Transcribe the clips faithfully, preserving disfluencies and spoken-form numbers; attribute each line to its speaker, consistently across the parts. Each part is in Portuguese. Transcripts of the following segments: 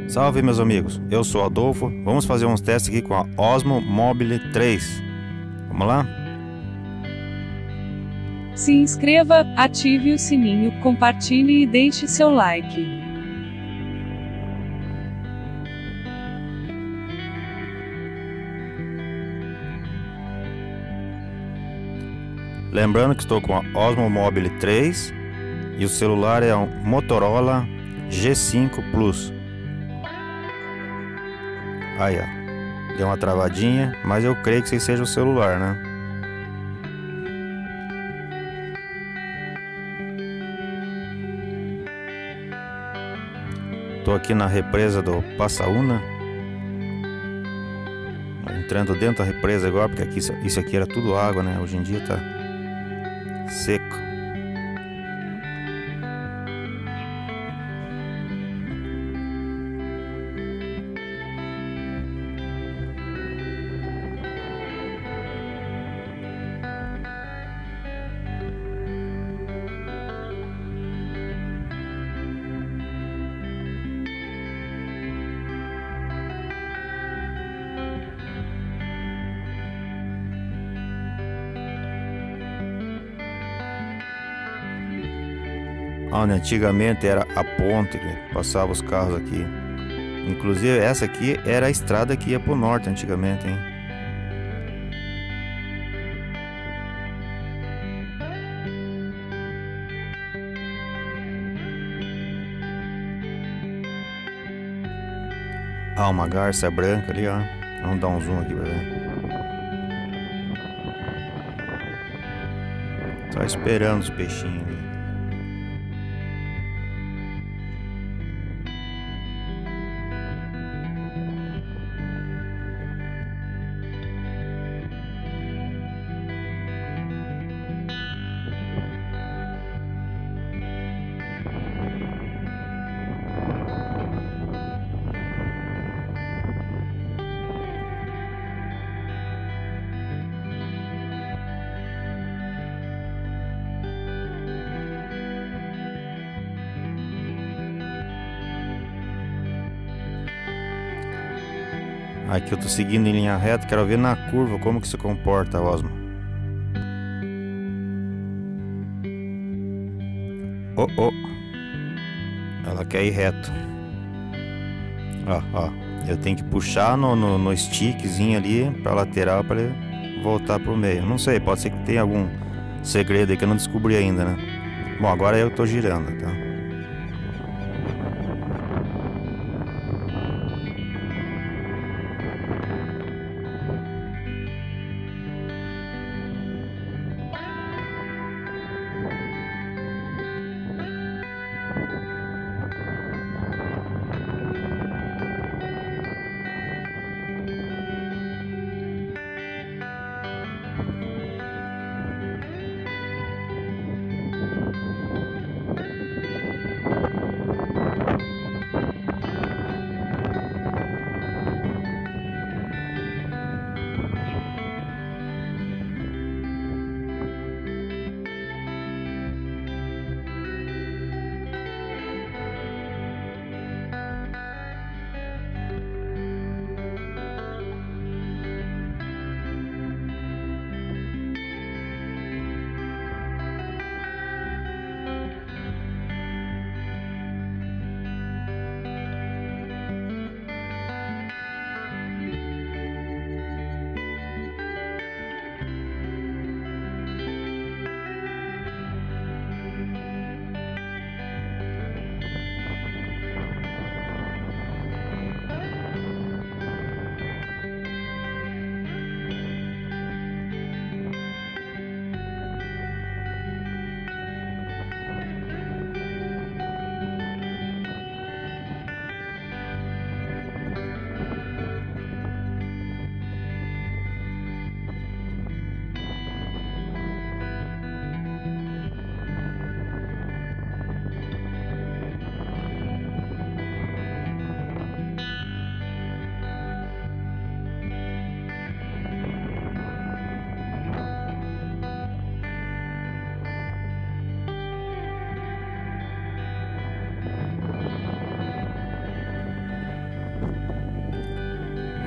Speaker 1: Salve, meus amigos, eu sou Adolfo. Vamos fazer uns testes aqui com a Osmo Mobile três. Vamos lá?
Speaker 2: Se inscreva, ative o sininho, compartilhe e deixe seu like.
Speaker 1: Lembrando que estou com a Osmo Mobile três e o celular é um Motorola G cinco Plus. Aí, ó, deu uma travadinha, mas eu creio que esse seja o celular, né? Tô aqui na represa do Passaúna, entrando dentro da represa agora, porque aqui, isso aqui era tudo água, né? Hoje em dia tá seco. Onde antigamente era a ponte que passava os carros aqui. Inclusive essa aqui era a estrada que ia pro norte antigamente, hein? Ah, uma garça branca ali, ó. Vamos dar um zoom aqui pra ver. Tá esperando os peixinhos ali. Aqui eu tô seguindo em linha reta, quero ver na curva como que se comporta a Osmo. Oh, oh. Ela quer ir reto. Ó, ó. Eu tenho que puxar no, no, no stickzinho ali pra lateral para ele voltar pro meio. Não sei, pode ser que tenha algum segredo aí que eu não descobri ainda, né? Bom, agora eu tô girando, tá?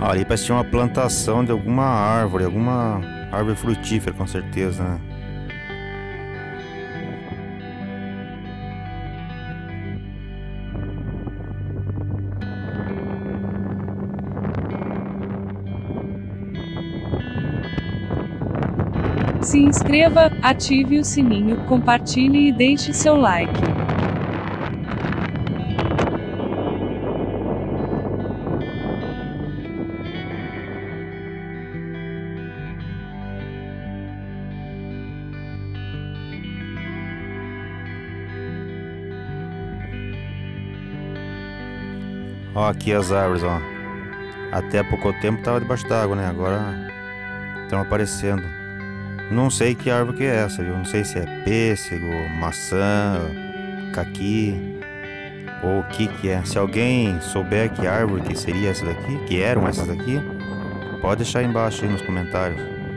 Speaker 1: Ah, ali parece que tinha uma plantação de alguma árvore, alguma árvore frutífera, com certeza, né?
Speaker 2: Se inscreva, ative o sininho, compartilhe e deixe seu like.
Speaker 1: Ó, aqui as árvores, ó. Até há pouco tempo tava debaixo d'água, né? Agora estão aparecendo. Não sei que árvore que é essa, viu? Não sei se é pêssego, maçã, caqui ou o que que é. Se alguém souber que árvore que seria essa daqui, que eram essas daqui, pode deixar aí embaixo aí nos comentários.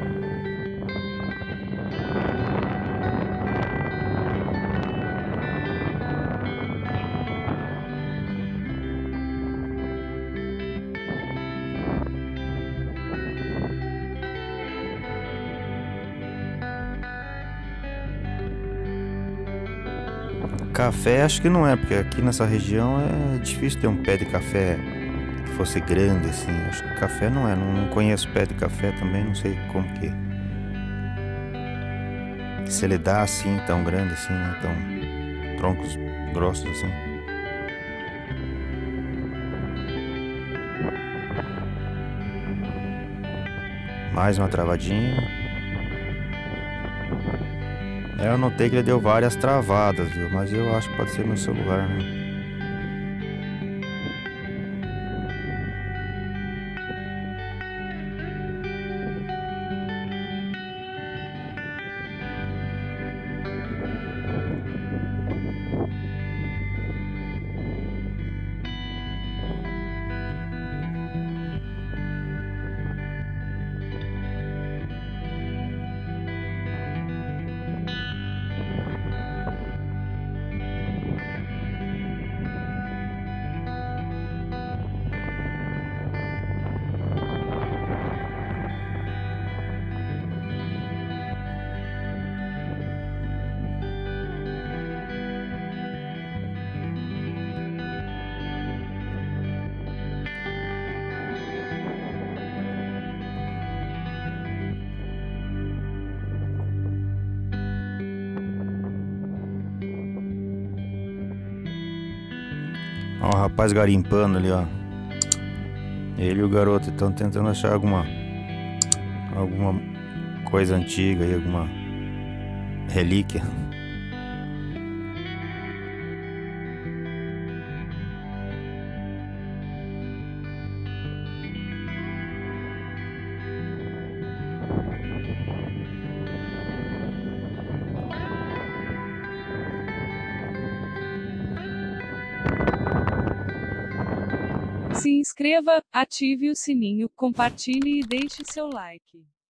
Speaker 1: Café acho que não é, porque aqui nessa região é difícil ter um pé de café que fosse grande assim. Acho que café não é, não, não conheço pé de café também, não sei como que. Se ele dá assim, tão grande assim, né? Tão troncos grossos assim. Mais uma travadinha. É, eu notei que ele deu várias travadas, viu? Mas eu acho que pode ser meu celular, né? Ó, o rapaz garimpando ali, ó. Ele e o garoto estão tentando achar alguma alguma coisa antiga aí, alguma relíquia.
Speaker 2: Se inscreva, ative o sininho, compartilhe e deixe seu like.